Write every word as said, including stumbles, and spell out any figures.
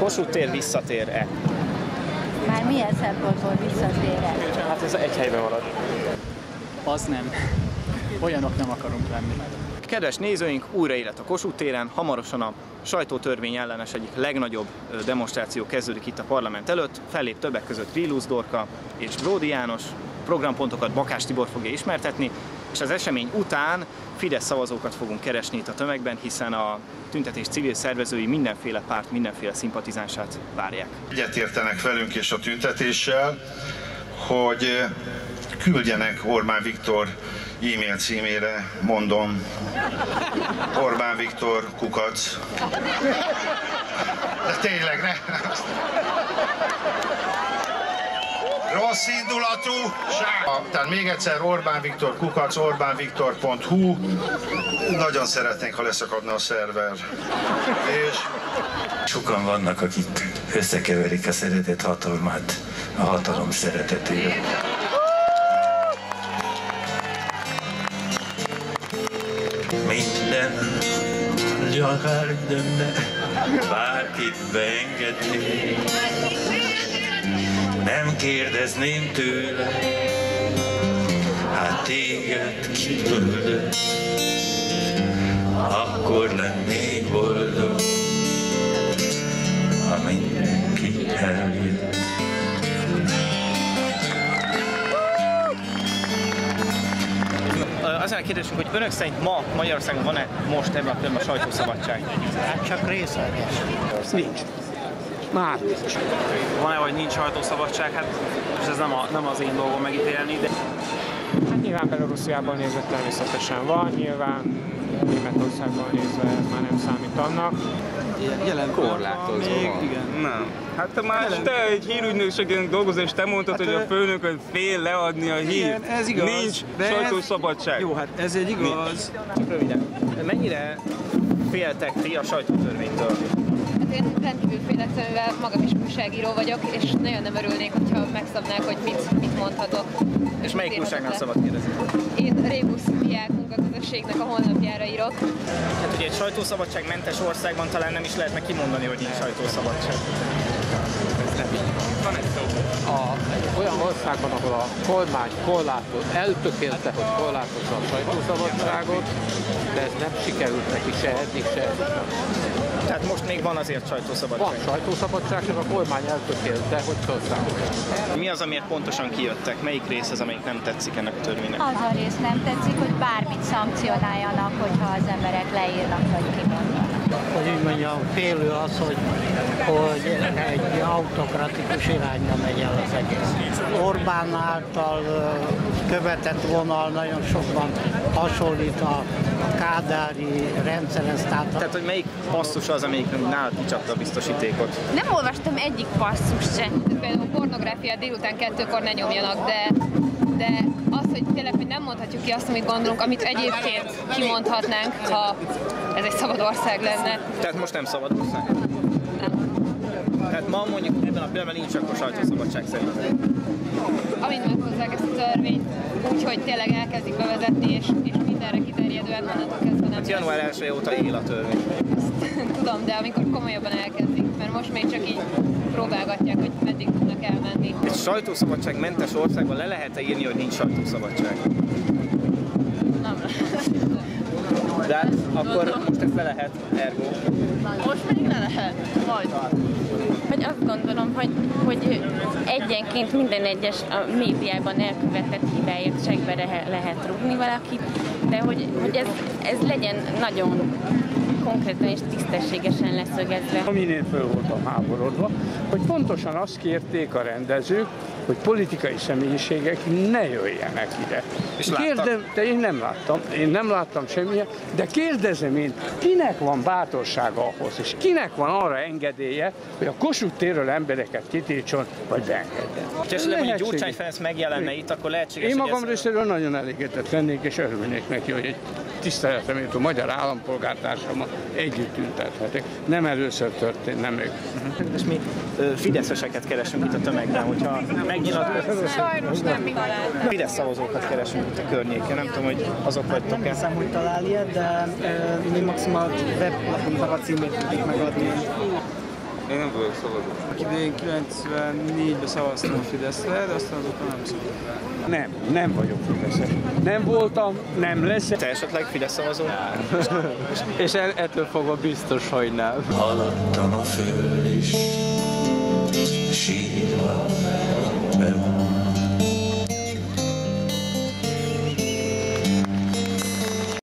Kossuth tér visszatér-e? Már milyen szempontból visszatér-e? Hát ez egy helyben marad. Az nem. Olyanok nem akarunk lenni. Kedves nézőink, újraélet a Kossuth téren, hamarosan a sajtótörvény ellenes egyik legnagyobb demonstráció kezdődik itt a parlament előtt. Fellép többek között Villusz Dorka és Bródi János, programpontokat Bakás Tibor fogja ismertetni, és az esemény után Fidesz szavazókat fogunk keresni itt a tömegben, hiszen a tüntetés civil szervezői mindenféle párt, mindenféle szimpatizánsát várják. Egyetértenek velünk és a tüntetéssel, hogy küldjenek Orbán Viktor e-mail címére, mondom, Orbán Viktor kukac. De tényleg, ne? Rossz indulatú. Tehát még egyszer Orbán Viktor kukac, orbánviktor pont hu. Nagyon szeretnénk, ha leszakadna a szerver. És sokan vannak, akik összekeverik a szeretet hatalmát a hatalom szeretetével. Minden gyakardönne bárkit beengedni. Nem kérdezném tőle, hát téged kiküldött, akkor lennék boldog, ha mindenki eljött. Az a kérdésünk, hogy önök szerint ma Magyarországon van-e most ebben a pillanatban sajtószabadság? Hát csak részleges. Nincs. Már nincs. Van-e, vagy nincs sajtószabadság? Hát ez nem, a, nem az én dolgom megítélni, de... Hát nyilván Belorussziában nézve természetesen van, nyilván Németországban nézve már nem számít annak. Jelen korlátozó még, igen, nem. Hát te már jelen... te egy hírügynökségen dolgozol, és te mondtad, hát, hogy a főnököd fél leadni a hírt. Igen, ez igaz. Nincs sajtószabadság. Jó, hát ez egy igaz. Csak röviden. Mennyire féltek ti a sajtótörvénytől? Hát én rendkívül félek, mivel magam is újságíró vagyok, és nagyon nem örülnék, hogyha megszabnák, hogy mit, mit mondhatok. És melyik újságnál szabad kérdezni? Én Rébusz Diák Munkaközösségnek a honlapjára írok. Hát ugye egy sajtószabadságmentes országban talán nem is lehetne kimondani, hogy nincs sajtószabadság. A, olyan országban, ahol a kormány korlátoz, eltökélte, hogy korlátozza a sajtószabadságot, de ez nem sikerült neki se eddig, se eddig. Tehát most még van azért sajtószabadság? Van sajtószabadság, és a kormány eltökélte, hogy felszámolja. Mi az, amiért pontosan kijöttek? Melyik rész az, amelyik nem tetszik ennek a törvénynek? Az a rész nem tetszik, hogy bármit szankcionáljanak, hogyha az emberek leírnak, vagy kimondanak. Hogy úgy mondjam, félő az, hogy, hogy egy autokratikus irányba megy el az egész. Orbán által követett vonal nagyon sokban hasonlít a kádári rendszerhez. Tehát, tehát hogy melyik passzus az, amelyik nálad kicsapta a biztosítékot? Nem olvastam egyik passzust se. Például a pornográfiát délután kettőkor ne nyomjanak, de, de az, hogy tényleg hogy nem mondhatjuk ki azt, amit gondolunk, amit egyébként kimondhatnánk, ha ez egy szabad ország lenne. Tehát most nem szabad ország? Nem. Tehát ma mondjuk ebben a pillanatban nincs akkor sajtószabadság szerintem. Amint meghozzák ezt a törvényt, úgyhogy tényleg elkezdik bevezetni, és, és mindenre kiterjedően onnantól kezdve nem. Hát január elseje óta él a törvény. Tudom, de amikor komolyabban elkezdik, mert most még csak így próbálgatják, hogy meddig tudnak elmenni. Egy sajtószabadságmentes országban le lehet-e írni, hogy nincs sajtószabadság? Nem lehet. De hát akkor most ezt le lehet, ergo. Most még le lehet, majd. Hogy azt gondolom, hogy, hogy egyenként minden egyes a médiában elkövetett hibáért segbe lehet rúgni valakit, de hogy, hogy ez, ez legyen nagyon konkrétan és tisztességesen leszögezve. Amin én föl voltam háborodva, hogy pontosan azt kérték a rendezők, hogy politikai személyiségek ne jöjjenek ide. És Kérdem, de én nem láttam, én nem láttam semmilyen, de kérdezem én, kinek van bátorsága ahhoz, és kinek van arra engedélye, hogy a Kossuth térről embereket kitiltson, vagy beengedjen. Ha esetleg mondjuk Gyurcsány Ferenc megjelenne itt, akkor lehetséges, én magam ez... részéről nagyon elégedett lennék, és örülnék neki, hogy egy tiszteleteméltó magyar állampolgártársammal együtt tüntethetek. Nem először történt, nem ők. Uh-huh. És mi ö, fideszeseket keresünk itt a tömegben, hogyha megnyilatkozunk. Sajnos nem mi találtam. Fidesz szavazókat keresünk itt a környéken, nem tudom, hogy azok vagytok-e. Nem hiszem, hogy talál ilyet, de mi maximum a weblapunk a címét tudjuk megadni. Én nem vagyok szavazó. Idén kilencvennégyben szavaztam a Fideszre, de aztán azóta nem szavaztam. Nem, nem vagyok fideszes. Nem voltam, nem leszek. Te esetleg Fidesz szavazó? És ettől fogva biztos, hogy nem. Haladtam a föld is.